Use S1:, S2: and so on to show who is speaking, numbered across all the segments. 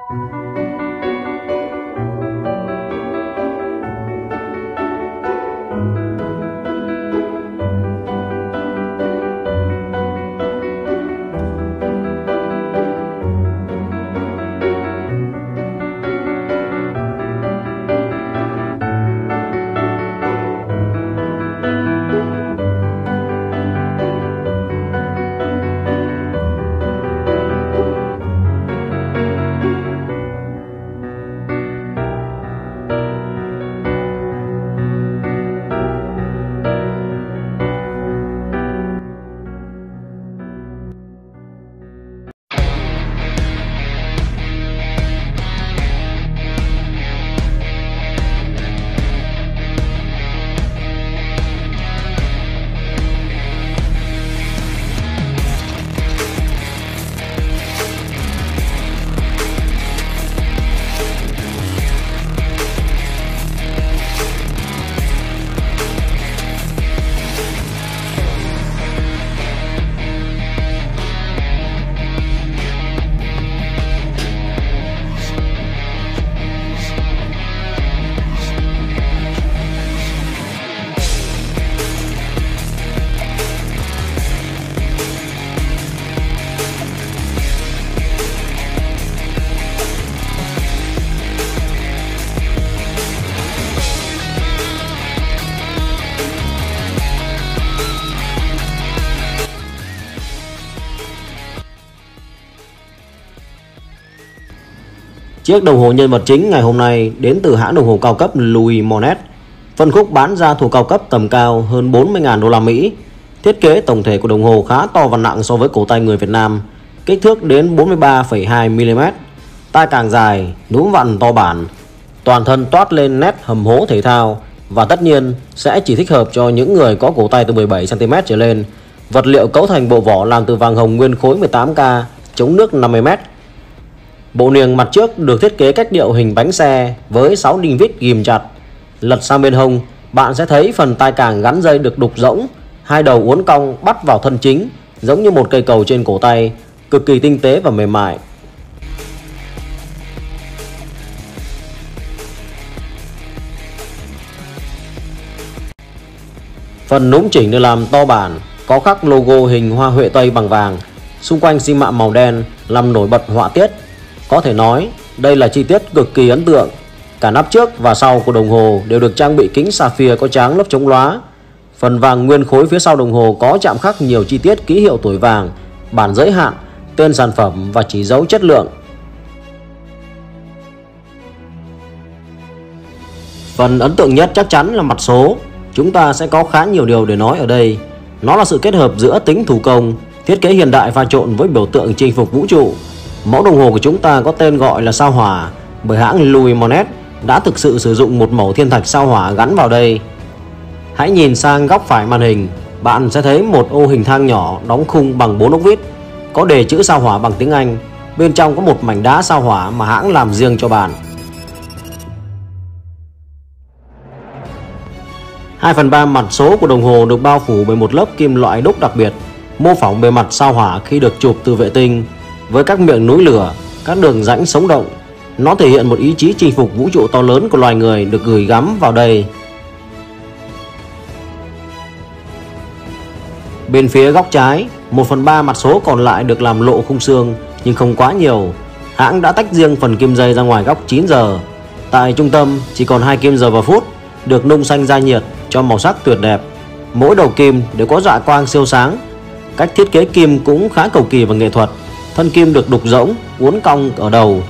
S1: Chiếc đồng hồ nhân vật chính ngày hôm nay đến từ hãng đồng hồ cao cấp Louis Monet, phân khúc bán ra thuộc cao cấp tầm cao hơn 40.000 đô la Mỹ. Thiết kế tổng thể của đồng hồ khá to và nặng so với cổ tay người Việt Nam, kích thước đến 43,2 mm, tai càng dài, núm vặn to bản, toàn thân toát lên nét hầm hố thể thao và tất nhiên sẽ chỉ thích hợp cho những người có cổ tay từ 17 cm trở lên. Vật liệu cấu thành bộ vỏ làm từ vàng hồng nguyên khối 18K, chống nước 50 m. Bộ niềng mặt trước được thiết kế cách điệu hình bánh xe với 6 đinh vít ghim chặt. Lật sang bên hông, bạn sẽ thấy phần tai càng gắn dây được đục rỗng, hai đầu uốn cong bắt vào thân chính, giống như một cây cầu trên cổ tay, cực kỳ tinh tế và mềm mại. Phần núm chỉnh được làm to bản, có khắc logo hình hoa huệ tây bằng vàng, xung quanh xi mạ màu đen làm nổi bật họa tiết. Có thể nói đây là chi tiết cực kỳ ấn tượng. Cả nắp trước và sau của đồng hồ đều được trang bị kính sapphire có tráng lớp chống lóa. Phần vàng nguyên khối phía sau đồng hồ có chạm khắc nhiều chi tiết ký hiệu tuổi vàng, bản giới hạn, tên sản phẩm và chỉ dấu chất lượng. Phần ấn tượng nhất chắc chắn là mặt số. Chúng ta sẽ có khá nhiều điều để nói ở đây. Nó là sự kết hợp giữa tính thủ công, thiết kế hiện đại pha trộn với biểu tượng chinh phục vũ trụ. Mẫu đồng hồ của chúng ta có tên gọi là sao hỏa bởi hãng Louis Monet đã thực sự sử dụng một mẩu thiên thạch sao hỏa gắn vào đây. Hãy nhìn sang góc phải màn hình, bạn sẽ thấy một ô hình thang nhỏ đóng khung bằng 4 ốc vít, có đề chữ sao hỏa bằng tiếng Anh. Bên trong có một mảnh đá sao hỏa mà hãng làm riêng cho bạn. 2/3 mặt số của đồng hồ được bao phủ bởi một lớp kim loại đúc đặc biệt, mô phỏng bề mặt sao hỏa khi được chụp từ vệ tinh. Với các miệng núi lửa, các đường rãnh sống động, nó thể hiện một ý chí chinh phục vũ trụ to lớn của loài người được gửi gắm vào đây. Bên phía góc trái, 1/3 mặt số còn lại được làm lộ khung xương nhưng không quá nhiều. Hãng đã tách riêng phần kim dây ra ngoài góc 9 giờ. Tại trung tâm chỉ còn 2 kim giờ và phút, được nung xanh da nhiệt cho màu sắc tuyệt đẹp. Mỗi đầu kim đều có dạ quang siêu sáng. Cách thiết kế kim cũng khá cầu kỳ và nghệ thuật. Thân kim được đục rỗng, uốn cong ở đầu.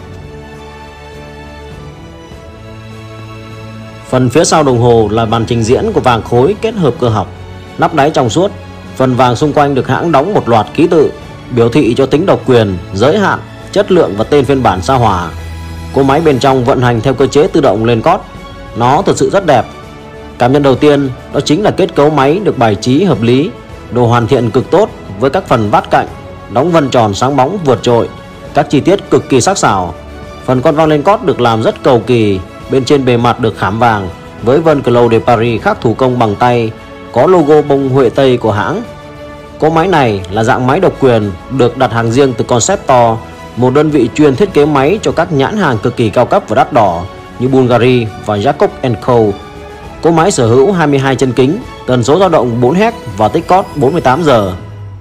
S1: Phần phía sau đồng hồ là màn trình diễn của vàng khối kết hợp cơ học, nắp đáy trong suốt. Phần vàng xung quanh được hãng đóng một loạt ký tự, biểu thị cho tính độc quyền, giới hạn, chất lượng và tên phiên bản sao hỏa. Cỗ máy bên trong vận hành theo cơ chế tự động lên cót. Nó thực sự rất đẹp. Cảm nhận đầu tiên đó chính là kết cấu máy được bài trí hợp lý, đồ hoàn thiện cực tốt với các phần vát cạnh, đóng vân tròn sáng bóng vượt trội, các chi tiết cực kỳ sắc sảo. Phần con vang lên cót được làm rất cầu kỳ, bên trên bề mặt được khảm vàng với vân Clos de Paris khắc thủ công bằng tay, có logo bông huệ tây của hãng. Cỗ máy này là dạng máy độc quyền, được đặt hàng riêng từ Conceptor một đơn vị chuyên thiết kế máy cho các nhãn hàng cực kỳ cao cấp và đắt đỏ như Bulgari và Jacob Co. Cỗ máy sở hữu 22 chân kính, tần số dao động 4 Hz và tích cót 48 giờ.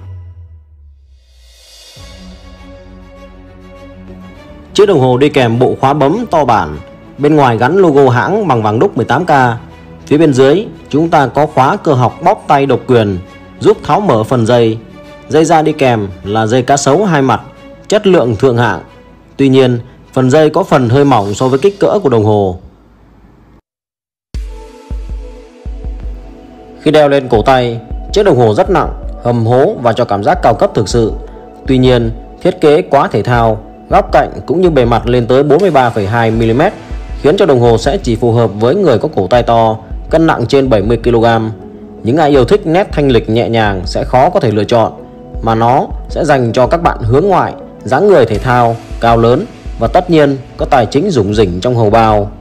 S1: Chiếc đồng hồ đi kèm bộ khóa bấm to bản, bên ngoài gắn logo hãng bằng vàng đúc 18K. Phía bên dưới chúng ta có khóa cơ học bóp tay độc quyền giúp tháo mở phần dây. Dây da đi kèm là dây cá sấu 2 mặt, chất lượng thượng hạng. Tuy nhiên, phần dây có phần hơi mỏng so với kích cỡ của đồng hồ. Khi đeo lên cổ tay, chiếc đồng hồ rất nặng, hầm hố và cho cảm giác cao cấp thực sự. Tuy nhiên, thiết kế quá thể thao, góc cạnh cũng như bề mặt lên tới 43,2 mm khiến cho đồng hồ sẽ chỉ phù hợp với người có cổ tay to, cân nặng trên 70 kg. Những ai yêu thích nét thanh lịch nhẹ nhàng sẽ khó có thể lựa chọn, mà nó sẽ dành cho các bạn hướng ngoại, dáng người thể thao, cao lớn và tất nhiên có tài chính rủng rỉnh trong hầu bao.